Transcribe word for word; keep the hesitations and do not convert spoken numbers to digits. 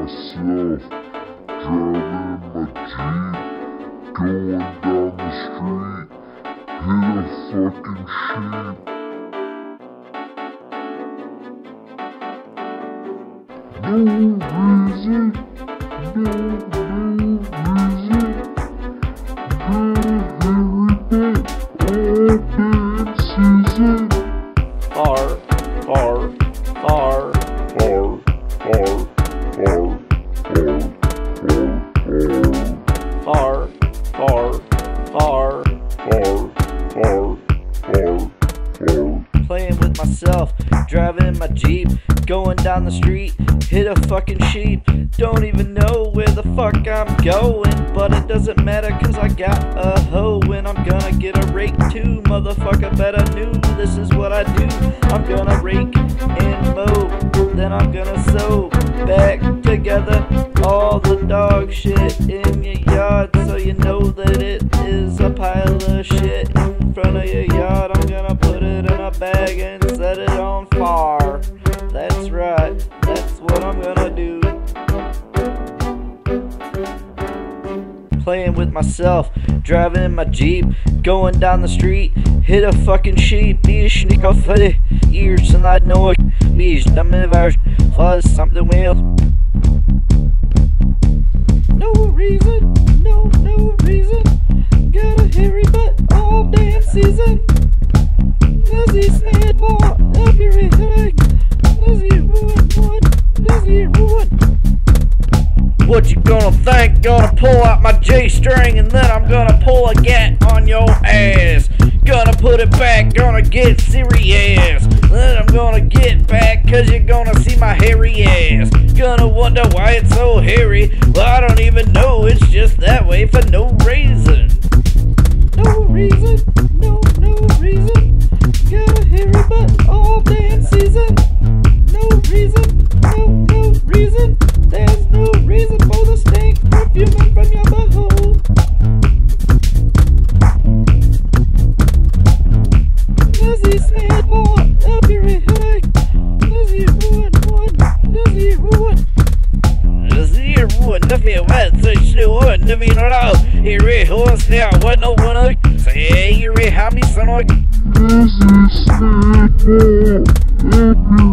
myself, driving my Jeep, going down the street, hit a fucking sheep. No reason, no, no reason, gotta hurry but all band season. Far, far, far, Far, far, far, far, far, far, far, far, far, far, far. playing with myself, driving my Jeep, going down the street, hit a fucking sheep. Don't even know where the fuck I'm going, but it doesn't matter cause I got a hoe and I'm gonna get a rake too. Motherfucker better knew this is what I do. I'm gonna rake and mow, then I'm gonna sew back together all the dog shit in your yard, so you know that it is a pile of shit in front of your yard. I'm gonna put it in a bag and set it on fire. That's right, that's what I'm gonna do. Playing with myself, driving my Jeep, going down the street, hit a fucking sheep. These sneak off for the ears and I know it. These dumb of fuzz something will. No reason, no, no reason. Got a hairy butt all damn season. Does he say it more? Up your headache. Does he ruin one? Does he ruin? What you gonna think? Gonna pull out my J-string and then I'm gonna pull a gat on your ass. Gonna put it back, gonna get serious. Then I'm gonna get back cause you're gonna see my hairy ass. Gonna wonder why it's so hairy. Well, I don't even know, it's just that way for no reason. No reason, no, no reason. Got a hairy butt all damn season. No reason, no, no reason. There's no reason for the stink perfuming from your butthole. Does he say it more? Up your headache. Does he ruin one? Does he ruin? Does he ruin nothing? What? So she ruin nothing at all. He really wants now. What no one? Say, you really have me, son. This is simple.